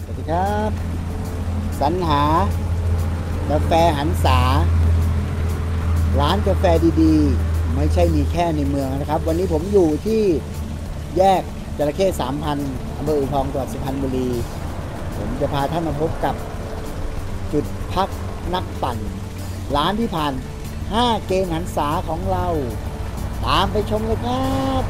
สวัสดีครับสรรหากาแฟหันษาร้านกาแฟดีๆไม่ใช่มีแค่ในเมืองนะครับวันนี้ผมอยู่ที่แยกจระเข้3,000อำเภออู่ทองจังหวัดสุพรรณบุรีผมจะพาท่านมาพบกับจุดพักนักปั่นร้านที่ผ่าน5เกณฑ์หันษาของเราตามไปชมเลยครับ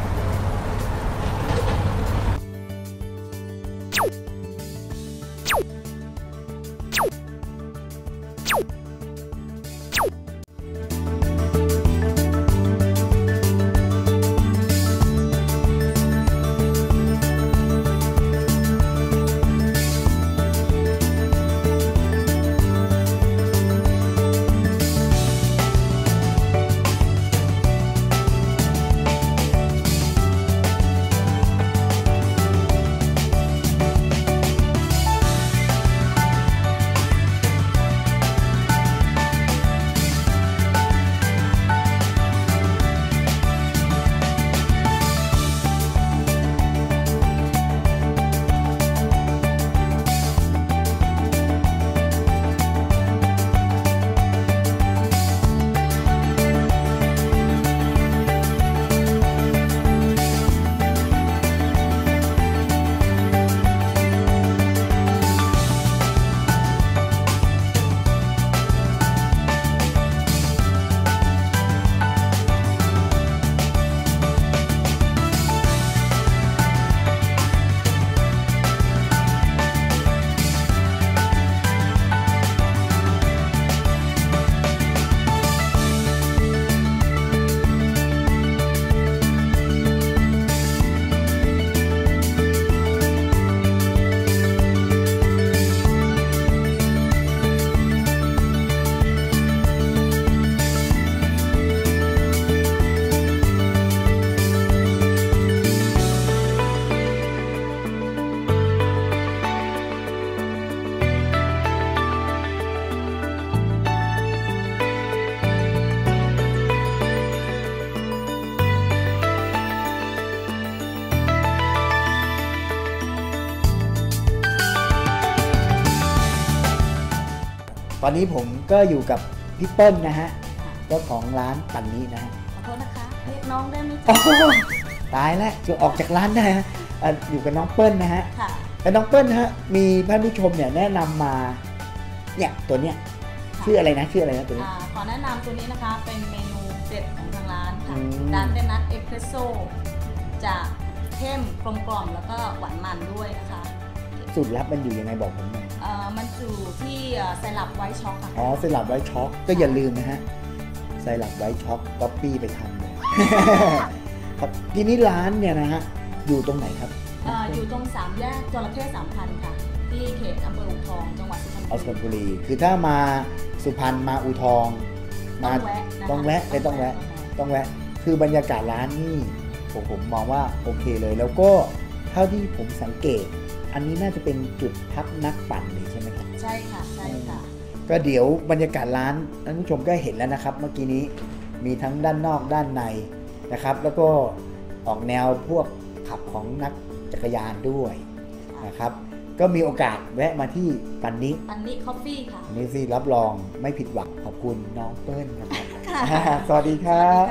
ตอนนี้ผมก็อยู่กับพี่เปิ้ลนะฮะเจ้าของร้านปั่นนี้นะฮะขอโทษนะคะเรียกน้องได้ไหมตายแล้วจะออกจากร้านได้ฮะอยู่กับน้องเปิ้ลนะฮะค่ะแต่น้องเปิ้ลฮะมีท่านผู้ชมเนี่ยแนะนำมาเนี่ยตัวเนี้ยชื่ออะไรนะตัวนี้ขอแนะนำตัวนี้นะคะเป็นเมนูเด็ดของทางร้านค่ะร้านเดนัทเอสเพรสโซ่จะเข้มกลมกล่อมแล้วก็หวานมันด้วยนะคะสูตรลับมันอยู่ยังไงบอกผมหน่อยมันอยู่ที่ไซรัปไวท์ช็อกค่ะอ๋อไซรัปไวท์ช็อกก็อย่าลืมนะฮะไซรัปไวท์ช็อกก๊อปปี้ไปทำเลยครับทีนี้ร้านเนี่ยนะฮะอยู่ตรงไหนครับอยู่ตรง3แยกจระเข้3,000ค่ะที่เขตอำเภออู่ทองจังหวัดสุพรรณบุรีคือถ้ามาสุพรรณมาอู่ทองมาต้องแวะคือบรรยากาศร้านนี่ผมมองว่าโอเคเลยแล้วก็เท่าที่ผมสังเกตอันนี้น่าจะเป็นจุดพักนักปั่นเลยใช่ไหมครับใช่ค่ะก็เดี๋ยวบรรยากาศร้านท่านผู้ชมก็เห็นแล้วนะครับเมื่อกี้นี้มีทั้งด้านนอกด้านในนะครับแล้วก็ออกแนวพวกขับของนักจักรยานด้วยนะครับก็มีโอกาสแวะมาที่ปั่นนี้คอฟฟี่ค่ะนี่สิรับรองไม่ผิดหวังขอบคุณน้องเปิ้ลครับสวัสดีครับ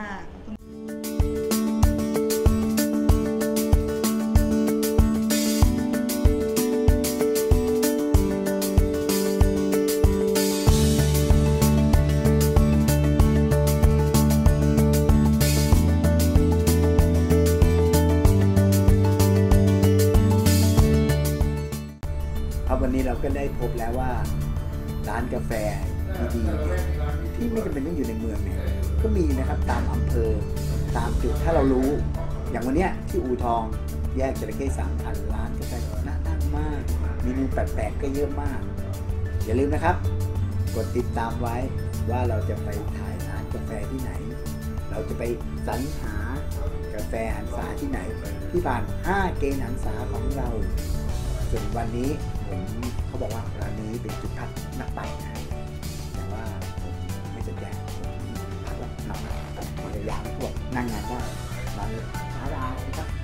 วันนี้เราก็ได้พบแล้วว่าร้านกาแฟดีๆที่ไม่จำเป็นต้องอยู่ในเมืองเนี่ยก็มีนะครับตามอำเภอตามจุดถ้าเรารู้อย่างวันนี้ที่อู่ทองแยกจระเข้3,000ร้านกาแฟน่านั่งมากเมนูแปลกๆก็เยอะมากอย่าลืมนะครับกดติดตามไว้ว่าเราจะไปถ่ายร้านกาแฟที่ไหนเราจะไปสรรหากาแฟหันษาที่ไหนที่ผ่าน5เกณฑ์หันษาของเราส่วนวันนี้เขาบอกว่าร้านนี้เป็นจุดพักนักปั่นแต่ว่าผมไม่สนใจผมพักแล้วนอนพยายามพวกนั่งงานได้มาเลยร้านครับ